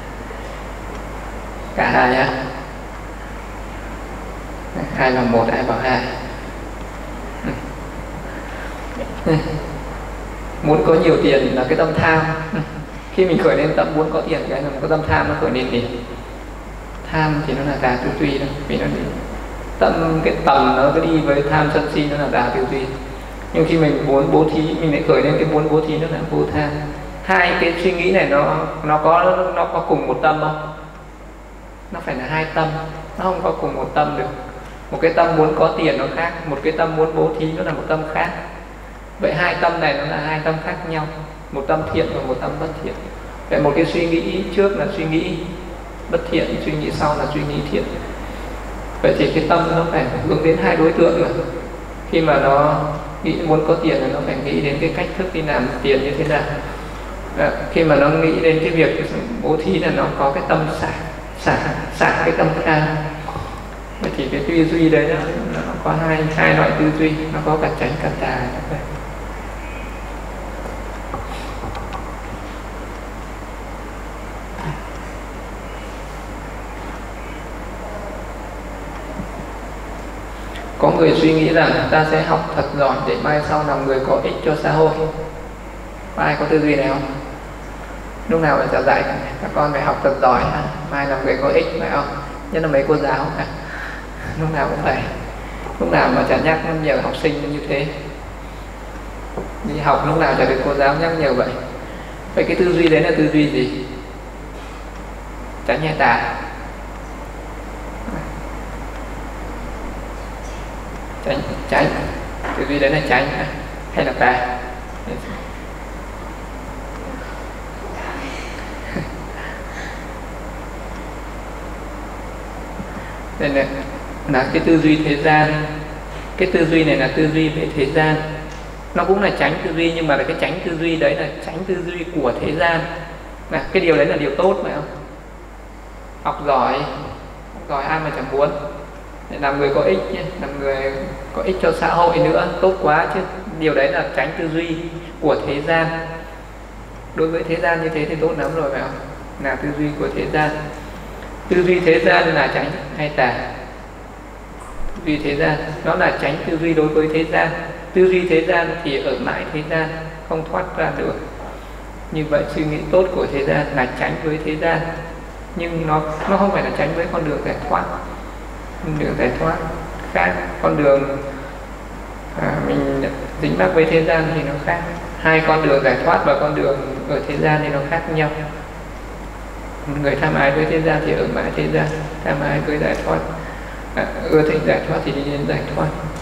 Cả hai á? Hai vào một, ai vào hai? Muốn có nhiều tiền là cái tâm tham. Khi mình khởi lên tâm muốn có tiền, cái là có tâm tham nó khởi lên gì? Tham thì nó là tà tư duy đó, vì nó tâm, cái tầm nó cứ đi với tham sân si, nó là tà tư duy. Nhưng khi mình muốn bố thí, mình lại khởi lên cái muốn bố thí, nó là vô tham. Hai cái suy nghĩ này nó có cùng một tâm không? Nó phải là hai tâm, nó không có cùng một tâm được. Một cái tâm muốn có tiền nó khác, một cái tâm muốn bố thí nó là một tâm khác. Vậy hai tâm này nó là hai tâm khác nhau, một tâm thiện và một tâm bất thiện. Vậy một cái suy nghĩ trước là suy nghĩ bất thiện, suy nghĩ sau là suy nghĩ thiện. Vậy thì cái tâm nó phải hướng đến hai đối tượng nữa. Khi mà nó nghĩ muốn có tiền thì nó phải nghĩ đến cái cách thức đi làm tiền như thế nào. Khi mà nó nghĩ đến cái việc bố thí là nó có cái tâm xả cái tâm tham. Vậy thì cái tư duy đấy nó có hai loại tư duy, nó có cả chánh cả tà. Có người suy nghĩ rằng ta sẽ học thật giỏi để mai sau làm người có ích cho xã hội. Có ai có tư duy này không? Lúc nào phải dạy các con phải học thật giỏi, mai làm người có ích, phải không? Nhất là mấy cô giáo, lúc nào cũng phải, lúc nào mà chả nhắc nhiều học sinh như thế. Đi học lúc nào chả được cô giáo nhắc nhiều vậy. Vậy cái tư duy đấy là tư duy gì? Chánh hay tà? Chánh. Tư duy đấy là chánh hay là tà? Đây là cái tư duy thế gian. Cái tư duy này là tư duy về thế gian. Nó cũng là tránh tư duy, nhưng mà là cái tránh tư duy đấy là tránh tư duy của thế gian. Cái điều đấy là điều tốt phải không? Học giỏi ai mà chẳng muốn. Để làm người có ích, làm người có ích cho xã hội nữa, tốt quá chứ. Điều đấy là tránh tư duy của thế gian. Đối với thế gian như thế thì tốt lắm rồi phải không? Là tư duy của thế gian. Tư duy thế gian là tránh hay tà? Tư duy thế gian nó là tránh tư duy đối với thế gian. Tư duy thế gian thì ở mãi thế gian, không thoát ra được. Như vậy suy nghĩ tốt của thế gian là tránh với thế gian, nhưng nó không phải là tránh với con đường giải thoát. Con đường giải thoát khác, con đường mình dính mắc với thế gian thì nó khác. Hai con đường giải thoát và con đường ở thế gian thì nó khác nhau. Người tham ái với thế gian thì ở mãi thế gian, tham ái với giải thoát, ưa thích giải thoát thì đi đến giải thoát.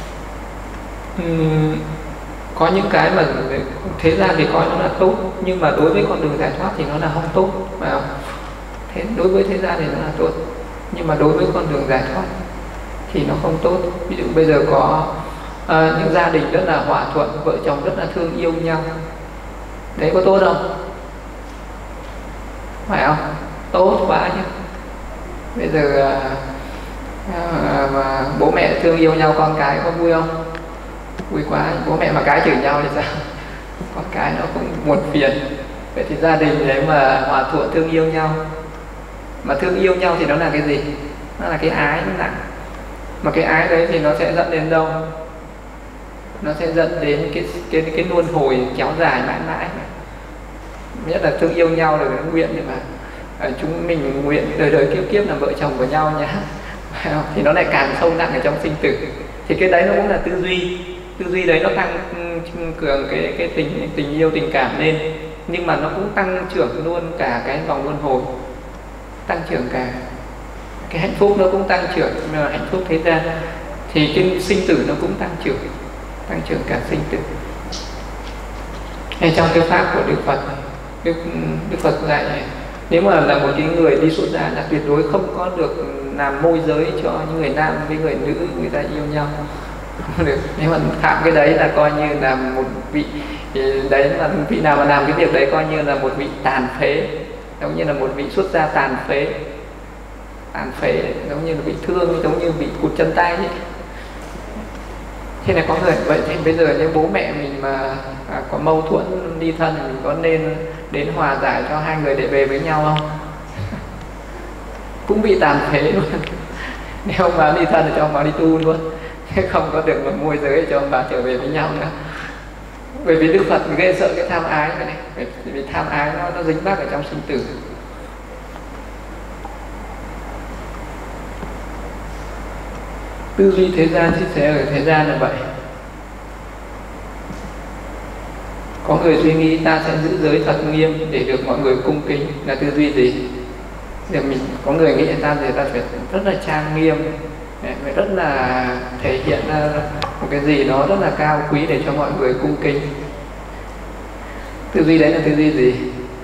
Có những cái mà thế gian thì coi nó là tốt, nhưng mà đối với con đường giải thoát thì nó là không tốt, phải không? Thế đối với thế gian thì nó là tốt, nhưng mà đối với con đường giải thoát thì nó không tốt. Ví dụ bây giờ có những gia đình rất là hòa thuận, vợ chồng rất là thương yêu nhau, đấy có tốt không? Phải không? Tốt quá chứ. Bây giờ mà bố mẹ thương yêu nhau, con cái có vui không? Vui quá. Bố mẹ mà cái chửi nhau thì sao? Con cái nó cũng buồn phiền. Vậy thì gia đình đấy mà hòa thuận thương yêu nhau, mà thương yêu nhau thì nó là cái gì? Nó là cái ái nó nặng. Mà cái ái đấy thì nó sẽ dẫn đến đâu? Nó sẽ dẫn đến cái luân hồi kéo dài mãi mãi. nhất là thương yêu nhau rồi nguyện để mà chúng mình nguyện đời đời kiếp kiếp làm vợ chồng của nhau nhá. Thì nó lại càng sâu nặng ở trong sinh tử. Thì cái đấy nó cũng là tư duy đấy nó tăng cường cái tình yêu tình cảm lên, nhưng mà nó cũng tăng trưởng luôn cả cái vòng luân hồi, tăng trưởng cả cái hạnh phúc, nó cũng tăng trưởng hạnh phúc thế gian. Thì cái sinh tử nó cũng tăng trưởng cả sinh tử. Hay trong cái pháp của Đức Phật, Đức Phật dạy nếu mà là một cái người đi xuất gia là tuyệt đối không có được làm môi giới cho những người nam với người nữ người ta yêu nhau, không được. Nếu mà phạm cái đấy là coi như là một vị, đấy là vị nào mà làm cái việc đấy coi như là một vị tàn phế, giống như là một vị xuất gia tàn phế, giống như là bị thương, giống như bị cụt chân tay ấy. Thế này có người vậy thì bây giờ nếu bố mẹ mình mà có mâu thuẫn ly thân thì mình có nên đến hòa giải cho hai người để về với nhau không? Cũng bị tàn phế luôn. Nếu ông bà ly thân thì cho ông bà đi tu luôn, không có được một môi giới cho ông bà trở về với nhau nữa. Bởi vì Đức Phật ghê sợ cái tham ái này, bởi vì tham ái nó dính mắc ở trong sinh tử. Tư duy thế gian chia sẻ ở thế gian là vậy. Có người suy nghĩ ta sẽ giữ giới thật nghiêm để được mọi người cung kính, là tư duy gì? Giờ mình có người nghĩ ta phải rất là trang nghiêm, phải rất là thể hiện một cái gì đó rất là cao quý để cho mọi người cung kính. Tư duy đấy là tư duy gì?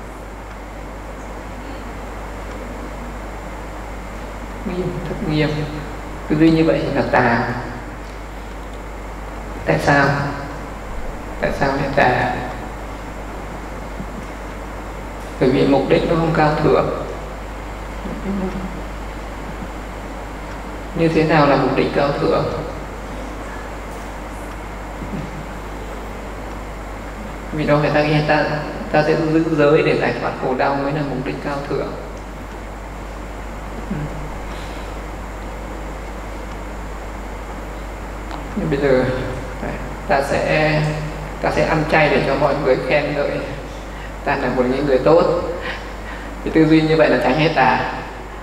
Nghiêm, thật nghiêm. Tư duy như vậy là tà. Tại sao? Tại sao lại tà? Bởi vì mục đích nó không cao thượng. Như thế nào là mục đích cao thượng? Vì đâu phải ta nghe ta sẽ giữ giới để giải thoát khổ đau mới là mục đích cao thượng. Nhưng bây giờ ta sẽ ăn chay để cho mọi người khen ngợi ta là một người tốt. Cái tư duy như vậy là tránh hết tà.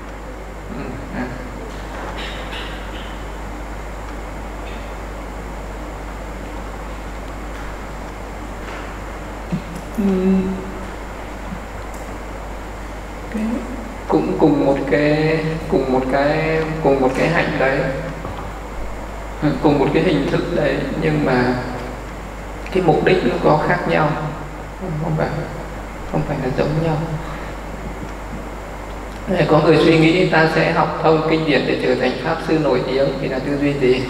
Cũng cùng một cái hạnh đấy, cùng một cái hình thức đấy, nhưng mà cái mục đích nó có khác nhau, không phải là giống nhau. Có người suy nghĩ ta sẽ học thông kinh điển để trở thành pháp sư nổi tiếng, thì là tư duy gì?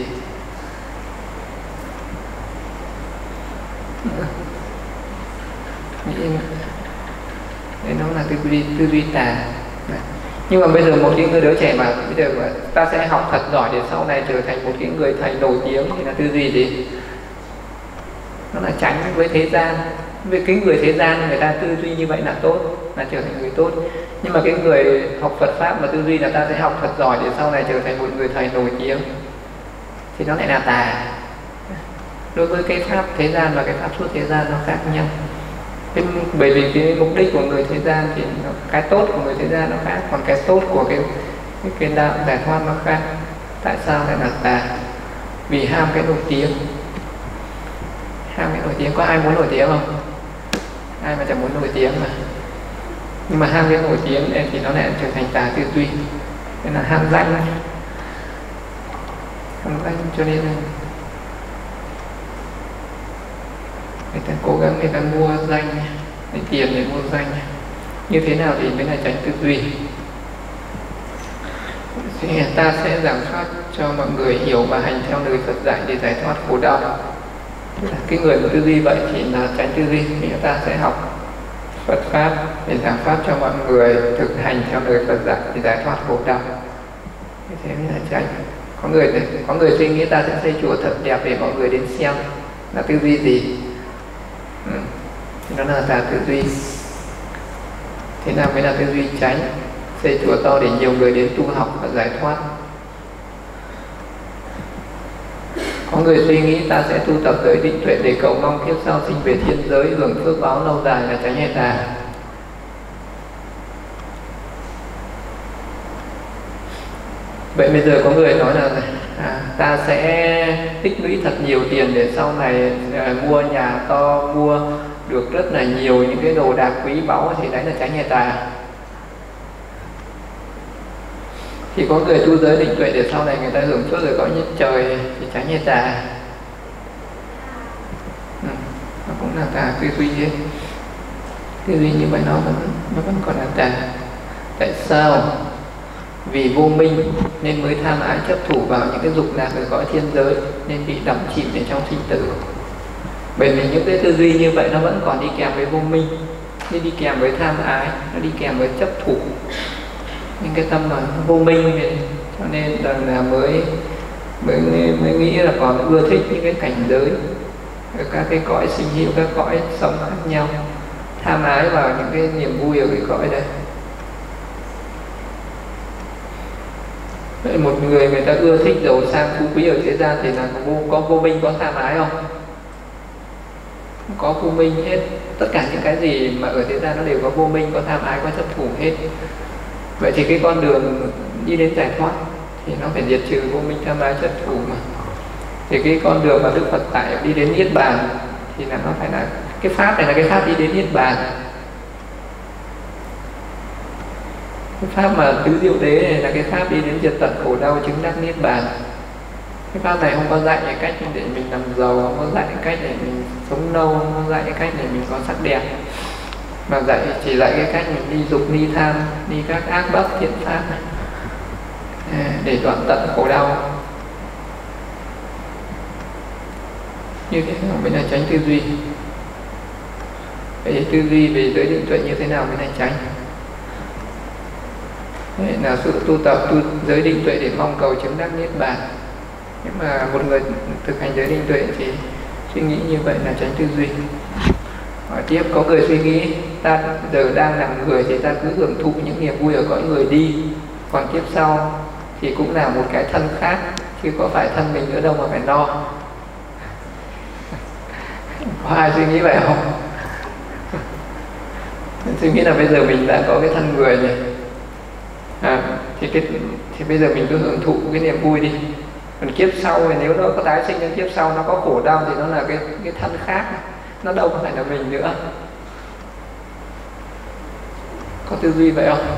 Đấy, nó là tư duy tà. Nhưng mà bây giờ một cái đứa trẻ mà bây giờ mà ta sẽ học thật giỏi để sau này trở thành một cái người thầy nổi tiếng, thì là tư duy gì? Nó là tránh với thế gian. Với cái người thế gian người ta tư duy như vậy là tốt, là trở thành người tốt. Nhưng mà cái người học Phật pháp mà tư duy là ta sẽ học thật giỏi để sau này trở thành một người thầy nổi tiếng, thì nó lại là tà. Đối với cái pháp thế gian và cái pháp suốt thế gian nó khác nhau. Bởi vì cái mục đích của người thế gian thì cái tốt của người thế gian nó khác, còn cái tốt của cái đạo giải thoát nó khác. Tại sao lại là tà? Vì ham cái nổi tiếng. Ham cái nổi tiếng. Có ai muốn nổi tiếng không? Ai mà chẳng muốn nổi tiếng mà. Nhưng mà ham cái nổi tiếng nên thì nó lại trở thành tà tư duy. Nên là ham danh. Ham danh cho nên là người ta cố gắng người ta mua danh, lấy tiền để mua danh. Như thế nào thì mới là tránh tư duy? Thì ta sẽ giảng pháp cho mọi người hiểu và hành theo lời Phật dạy để giải thoát khổ đau. Cái người có tư duy vậy thì là tránh tư duy. Thì ta sẽ học Phật pháp để giảng pháp cho mọi người thực hành theo lời Phật dạy để giải thoát khổ đau. Như thế mới là tránh. Có người suy nghĩ ta sẽ xây chùa thật đẹp để mọi người đến xem, là tư duy gì? Nó là tà tư duy. Thế nào mới là tư duy tránh? Xây chùa to để nhiều người đến tu học và giải thoát. Có người suy nghĩ ta sẽ tu tập giới định tuệ để cầu mong kiếp sau sinh về thiên giới hưởng phước báo lâu dài, là tránh hay tà? Vậy bây giờ có người nói là ta sẽ tích lũy thật nhiều tiền để sau này mua nhà to, mua được rất là nhiều những cái đồ đạc quý báu, thì đấy là tránh nghiệp tà. Thì có người tu giới định tuệ để sau này người ta hưởng phước rồi có nhất trời thì tránh nghiệp tà. Nó cũng là tà tư duy hết. Tư duy như vậy nó vẫn còn là tà. Tại sao? Vì vô minh nên mới tham ái chấp thủ vào những cái dục lạc ở cõi thiên giới, nên bị đắm chìm ở trong sinh tử. Bởi vì những cái tư duy như vậy nó vẫn còn đi kèm với vô minh, nó đi kèm với tham ái, nó đi kèm với chấp thủ, những cái tâm mà vô minh này. Cho nên là mới nghĩ là còn ưa thích những cái cảnh giới ở các cái cõi sinh hữu, các cõi sống khác nhau, tham ái vào những cái niềm vui ở cái cõi đấy. Vậy một người ta ưa thích giàu sang phú quý ở thế gian thì là có vô minh, có tham ái không? Có vô minh hết. Tất cả những cái gì mà ở thế gian nó đều có vô minh, có tham ái, có chấp thủ hết. Vậy thì cái con đường đi đến giải thoát thì nó phải diệt trừ vô minh, tham ái, chấp thủ mà. Thì cái con đường mà Đức Phật tại đi đến Niết Bàn thì là nó phải là cái pháp này, là cái pháp đi đến Niết Bàn. Cái pháp mà tứ diệu đế này là cái pháp đi đến diệt tận khổ đau, chứng đắc Niết Bàn. Cái pháp này không có dạy cái cách để mình làm giàu, không có dạy cái cách để mình sống lâu, không có dạy cái cách để mình có sắc đẹp, mà chỉ dạy cái cách mình đi dục, đi tham, đi các ác bất thiện pháp này, để đoạn tận khổ đau. Như thế nào mới là tránh tư duy? Vậy tư duy về giới định tuệ như thế nào mới là tránh? Vậy là sự tu tập giới định tuệ để mong cầu chứng đắc Niết Bàn. Nhưng mà một người thực hành giới định tuệ thì suy nghĩ như vậy là tránh tư duy. Hỏi tiếp, có người suy nghĩ ta giờ đang làm người thì ta cứ hưởng thụ những niềm vui ở cõi người đi, còn kiếp sau thì cũng là một cái thân khác, chứ có phải thân mình nữa đâu mà phải no. Có ai suy nghĩ vậy không? Suy nghĩ là bây giờ mình đã có cái thân người này, thì bây giờ mình cứ hưởng thụ cái niềm vui đi. Còn kiếp sau thì nếu nó có tái sinh đến kiếp sau, nó có khổ đau thì nó là cái thân khác, nó đâu có phải là mình nữa. Có tư duy vậy không?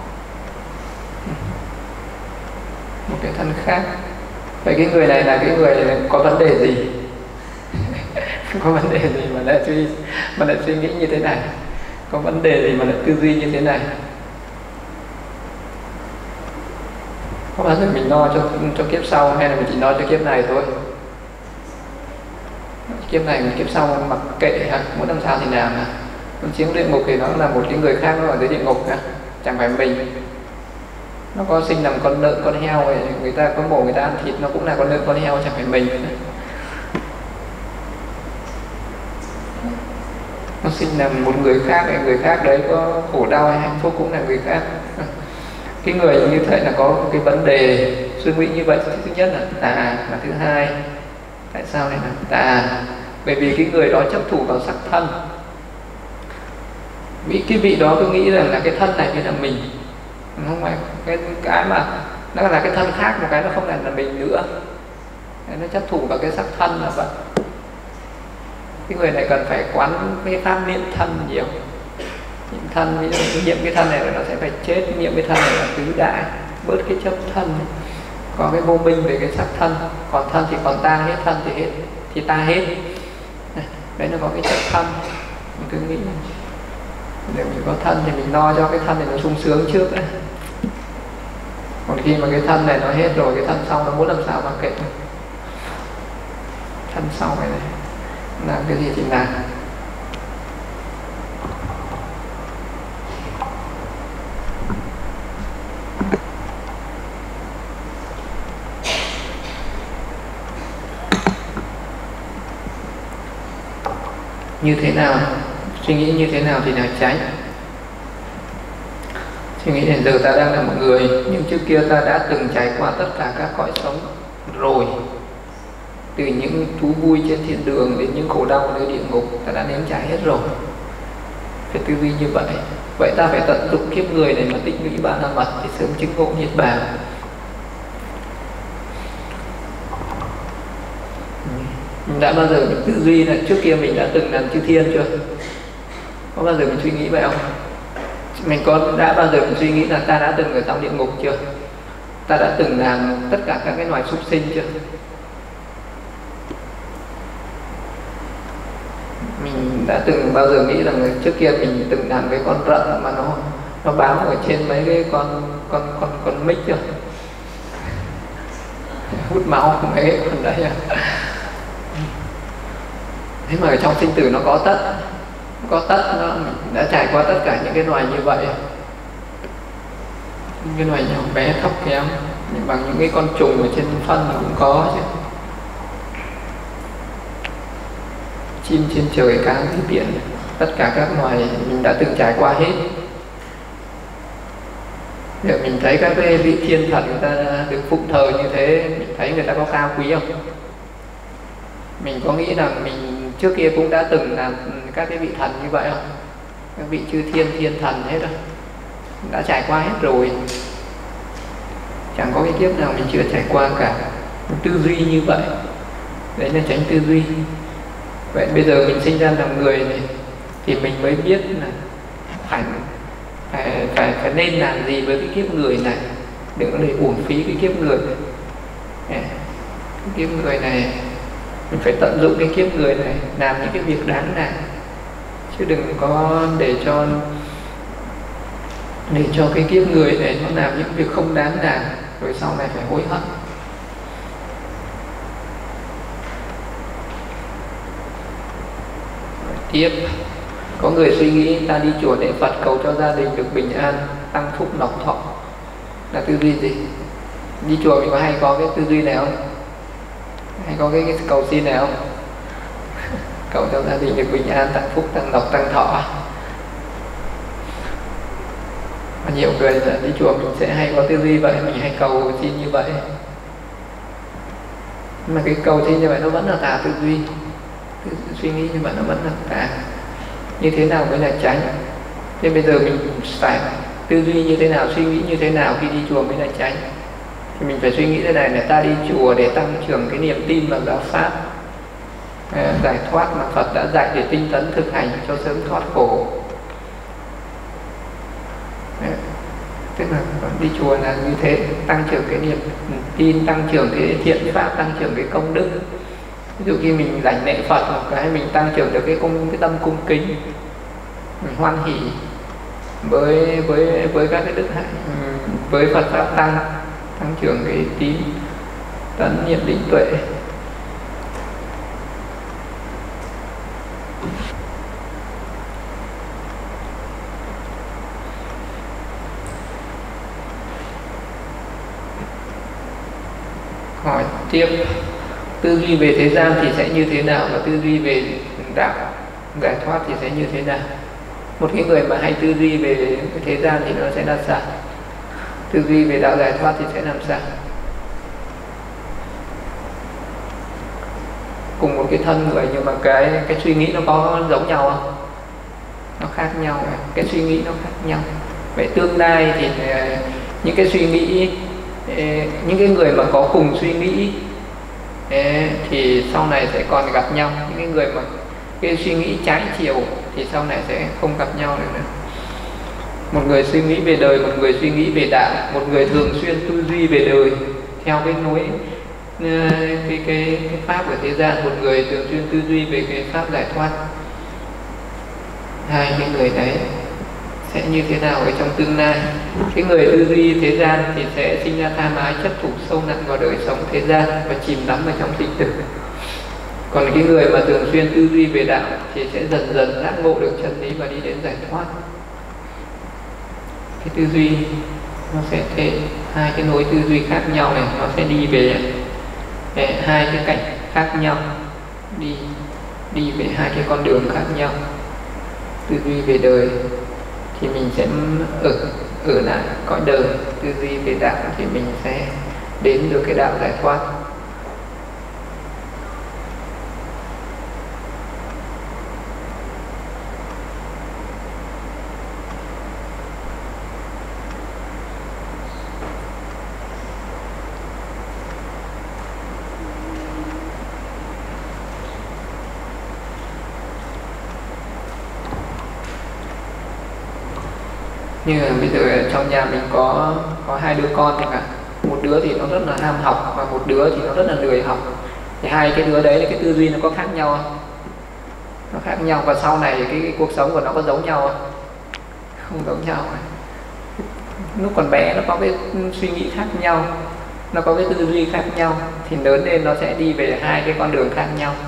Một cái thân khác. Vậy cái người này là cái người này có vấn đề gì? Có vấn đề gì mà lại suy nghĩ như thế này? Có vấn đề gì mà lại tư duy như thế này? Có bao giờ mình lo cho kiếp sau hay là mình chỉ lo cho kiếp này thôi? Kiếp này và kiếp sau mặc kệ ha, muốn làm sao thì làm ha. Con chiếm địa ngục thì nó là một cái người khác, nó ở dưới địa ngục ha, chẳng phải mình. Nó có sinh làm con lợn, con heo, người ta có mổ người ta ăn thịt, nó cũng là con lợn, con heo, chẳng phải mình. Nó sinh làm một người khác đấy có khổ đau hay hạnh phúc cũng là người khác. Cái người như thế là có cái vấn đề suy nghĩ như vậy. Thứ nhất là tà, và thứ hai, tại sao lại là tà? Bởi vì cái người đó chấp thủ vào sắc thân. Vì cái vị đó cứ nghĩ rằng là cái thân này mới là mình, không phải cái mà nó là cái thân khác, một cái nó không là mình nữa. Nó chấp thủ vào cái sắc thân là vậy. Cái người này cần phải quán cái pháp niệm thân nhiều. Niệm thân, ví dụ niệm cái thân này là nó sẽ phải chết, niệm cái thân này là tứ đại, bớt cái chấp thân. Có cái vô minh về cái sắc thân, còn thân thì còn ta, hết thân thì hết, thì ta hết. Đấy nó có cái chấp thân. Mình cứ nghĩ nếu mình có thân thì mình lo cho cái thân này nó sung sướng trước đấy. Còn khi mà cái thân này nó hết rồi, cái thân sau nó muốn làm sao mà kệ. Thân sau này làm cái gì thì làm. Như thế nào, suy nghĩ như thế nào thì là tránh. Suy nghĩ đến giờ ta đang là một người, nhưng trước kia ta đã từng trải qua tất cả các cõi sống rồi, từ những thú vui trên thiên đường đến những khổ đau nơi địa ngục, ta đã nếm trải hết rồi. Phải tư duy như vậy. Vậy ta phải tận dụng kiếp người này mà tích lũy ba la mật thì sớm chứng ngộ Niết Bàn. Mình đã bao giờ mình tư duy là trước kia mình đã từng làm chư thiên chưa? Có bao giờ mình suy nghĩ vậy không? Mình đã bao giờ mình suy nghĩ là ta đã từng ở trong địa ngục chưa? Ta đã từng làm tất cả các cái loài súc sinh chưa? Mình đã từng bao giờ nghĩ rằng trước kia mình từng làm cái con rận mà nó bám ở trên mấy cái con mic chưa? Hút máu mấy cái con đấy à? Thế mà ở trong sinh tử nó có tất, nó đã trải qua tất cả những cái loài như vậy, những cái loài nhỏ bé thấp kém bằng những cái con trùng ở trên phân cũng có chứ. Chim trên trời, cá dưới biển, tất cả các loài mình đã từng trải qua hết. Để mình thấy các cái vị thiên thần người ta được phụng thờ như thế, mình thấy người ta có cao quý không? Mình có nghĩ rằng mình trước kia cũng đã từng làm các cái vị thần như vậy không? Các vị chư thiên thần hết rồi, đã trải qua hết rồi, chẳng có cái kiếp nào mình chưa trải qua cả. Mình tư duy như vậy, đấy là tránh tư duy. Vậy bây giờ mình sinh ra làm người này thì mình mới biết là phải nên làm gì với cái kiếp người này, đừng có để uổng phí cái kiếp người này. Cái kiếp người này mình phải tận dụng cái kiếp người này làm những cái việc đáng làm, chứ đừng có để cho cái kiếp người này nó làm những việc không đáng làm rồi sau này phải hối hận. Tiếp, có người suy nghĩ ta đi chùa để Phật cầu cho gia đình được bình an, tăng phúc lộc thọ, là tư duy gì? Đi chùa mình có hay có cái tư duy này không? Hay có cái cầu xin này không? Cầu cho gia đình được bình an, tăng phúc, tăng lộc, tăng thọ. Và nhiều người là đi chùa mình sẽ hay có tư duy vậy, mình hay cầu xin như vậy. Nhưng mà cái cầu xin như vậy nó vẫn là tà tư duy, suy nghĩ như vậy nó vẫn là tà. Như thế nào mới là tránh? Thế bây giờ mình phải tư duy như thế nào, suy nghĩ như thế nào khi đi chùa mới là tránh? Thì mình phải suy nghĩ thế này, là ta đi chùa để tăng trưởng cái niềm tin vào giáo pháp, giải thoát mà Phật đã dạy để tinh tấn thực hành cho sớm thoát khổ. Tức là đi chùa là như thế, tăng trưởng cái niềm tin, tăng trưởng cái thiện pháp, tăng trưởng cái công đức. Ví dụ khi mình lãnh lễ Phật một cái, mình tăng trưởng được cái tâm cung kính, mình hoan hỷ với các cái đức hạnh, với Phật pháp tăng trưởng cái tín tấn niệm định tuệ. Hỏi tiếp, tư duy về thế gian thì sẽ như thế nào, và tư duy về đạo giải thoát thì sẽ như thế nào? Một cái người mà hay tư duy về thế gian thì nó sẽ là sao? Tư duy về đạo giải thoát thì sẽ làm sao? Cùng một cái thân người nhưng mà cái suy nghĩ nó có giống nhau không? Nó khác nhau, cái suy nghĩ nó khác nhau. Vậy tương lai thì những cái suy nghĩ, những cái người mà có cùng suy nghĩ thì sau này sẽ còn gặp nhau. Những cái người mà cái suy nghĩ trái chiều thì sau này sẽ không gặp nhau nữa. Một người suy nghĩ về đời, một người suy nghĩ về đạo, một người thường xuyên tư duy về đời theo cái nối cái pháp của thế gian, một người thường xuyên tư duy về cái pháp giải thoát. Hai cái người đấy sẽ như thế nào ở trong tương lai? Cái người tư duy thế gian thì sẽ sinh ra tham ái chấp thủ sâu nặng vào đời sống thế gian và chìm đắm ở trong sinh tử. Còn cái người mà thường xuyên tư duy về đạo thì sẽ dần dần giác ngộ được chân lý và đi đến giải thoát. Cái tư duy nó sẽ thế, hai cái nối tư duy khác nhau này nó sẽ đi về hai cái cảnh khác nhau, đi về hai cái con đường khác nhau. Tư duy về đời thì mình sẽ ở lại cõi đời, tư duy về đạo thì mình sẽ đến được cái đạo giải thoát. Như là bây giờ trong nhà mình có hai đứa con chẳng hạn, một đứa thì nó rất là ham học và một đứa thì nó rất là lười học, thì hai cái đứa đấy là cái tư duy nó có khác nhau không? Nó khác nhau, và sau này cái cuộc sống của nó có giống nhau không? Không giống nhau. Lúc còn bé nó có cái suy nghĩ khác nhau, nó có cái tư duy khác nhau, thì lớn lên nó sẽ đi về hai cái con đường khác nhau.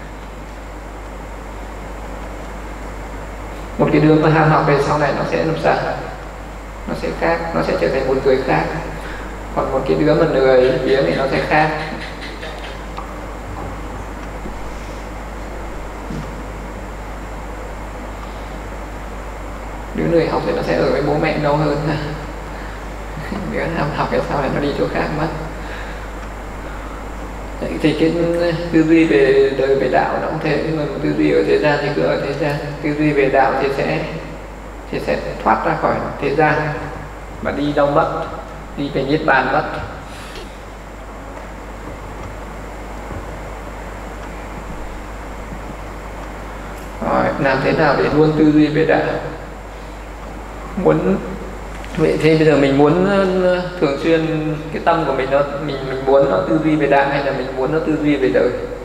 Một cái đứa mà ham học về sau này nó sẽ làm sao? Nó sẽ khác, nó sẽ trở thành một người khác. Còn một cái đứa mà lười biếng thì nó sẽ khác. Đứa lười học thì nó sẽ ở với bố mẹ lâu hơn. Đứa ham học thì sau này nó đi chỗ khác mất. Thì cái tư duy về đời về đạo nó cũng thế, nhưng mà tư duy ở thế gian thì cứ ở thế gian. Tư duy về đạo thì sẽ thoát ra khỏi thế gian và đi đâu mất, đi về niết bàn mất. Rồi, làm thế nào để luôn tư duy về đạo? Vậy thì bây giờ mình muốn thường xuyên cái tâm của mình mình muốn nó tư duy về đạo hay là mình muốn nó tư duy về đời?